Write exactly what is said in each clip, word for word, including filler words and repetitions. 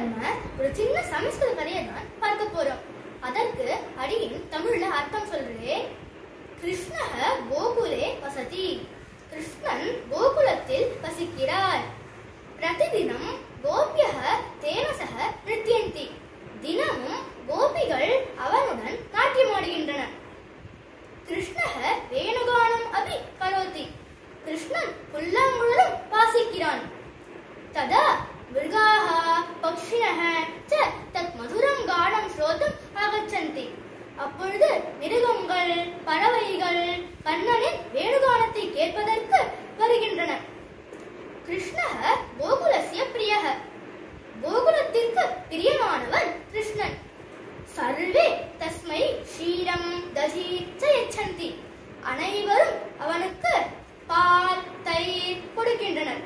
நம்ம ஒரு சின்ன சமஸ்கிருத கதையை தான் பார்க்க போறோம். அதற்கு அடியின் தமிழ்ல அர்த்தம் சொல்றேன். கிருஷ்ணஹ கோகுலே வசதி. கிருஷ்ணன் கோகுலத்தில் வசிக்கிறார். பிரதிதினம் கோபியஹ தேன சஹ நிருத்யந்தி. தினமும் கோபிகள் அவனுடன் நாட்டியமாடுகின்றன. கிருஷ்ணஹ வேணுகானம் அபி கரோதி. கிருஷ்ணன் புல்லாங்குழலும் வாசிக்கிறான். ததா மிருகாஹ பக்ஷிணஹ ச தத் மதுரம் கானம் ஸ்ரோதும் ஆகச்சந்தி. அப்பொழுது மிருகங்கள், பறவைகள் கண்ணனின் வேணுகானத்தை கேட்பதற்கு வருகின்றன. கிருஷ்ணஹ கோகுலஸ்ய பிரியஹ. கோகுலத்திற்கு பிரியமானவன் கிருஷ்ணன். சர்வே தஸ்மை க்ஷீரம் ததி ச யச்சந்தி. அனைவரும் அவனுக்கு பால், தயிர் கொடுக்கின்றனர்.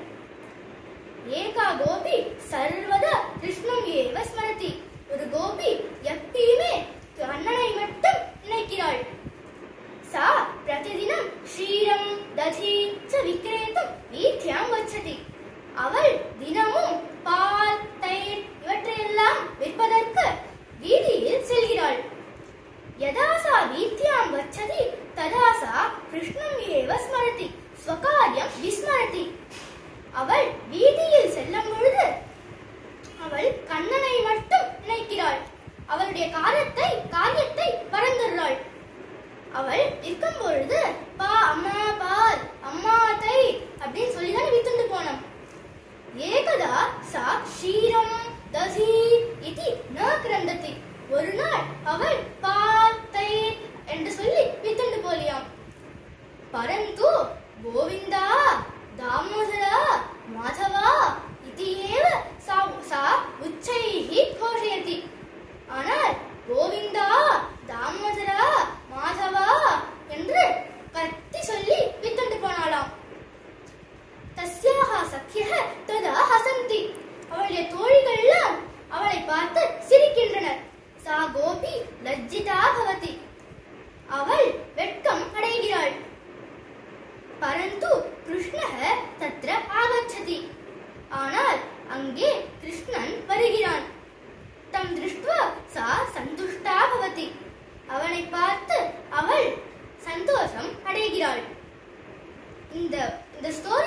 ஏகா கோபி சர்வதா கிருஷ்ணம் ஏவ ஸ்மரதி. ஒரு கோபி எப்பயுமே கண்ணனை மட்டும் நினைக்கிறாள். சா பிரதிதினம் க்ஷீரம் ததி ச விக்ரேதும் வீத்யாம் கச்சதி. அவள் தினமும் பால், தயிர் இவற்றையெல்லாம் விற்பதற்கு வீதியில் செல்கிறாள். யதா சா வீத்யாம் கச்சதி ததா சா கிருஷ்ணம் ஏவ ஸ்மரதி ஸ்வகார்யம் விஸ்மரதி. அவள் வீதியில் செல்லும் பொழுது அவள் கண்ணனை மட்டும் நினைக்கிறாள். அவளுடைய காரியத்தை காரியத்தை மறந்துள்ளாள். அவள் இருக்கும் பொழுது பா அம்மா பால், அம்மா தை அப்படின்னு சொல்லிதான் வித்துண்டு போனோம். ஏகதா சா க்ஷீரம் ததி இதி ந கிரந்ததி. ஒரு நாள் அவள் பால், தயிர் என்று சொல்லி வித்துண்டு போலியாம். பரந்து கோவிந்தா தாமோதரா மாதவா இதியேவ சா சா உச்சைஹி கோஷயதி. ஆனால் கோவிந்தா தாமோதரா மாதவா என்று கத்தி சொல்லி வித்துண்டு போனாளாம். தஸ்யாஹ சக்யஹ ததா ஹசந்தி. அவளுடைய தோழிகள் எல்லாம் அவளை பார்த்து சிரிக்கின்றனர். சா கோபி லஜ்ஜிதா பவதி. அவள் வெட்கம் அடைகிறாள். பரந்து கிருஷ்ணஹ தத்ர ஆகச்சதி. ஆனால் அங்கே கிருஷ்ணன் வருகிறான். தம் திருஷ்ட்வா சா சந்துஷ்டா பவதி. அவனை பார்த்து அவள் சந்தோஷம் அடைகிறாள். இந்த இந்த ஸ்டோரி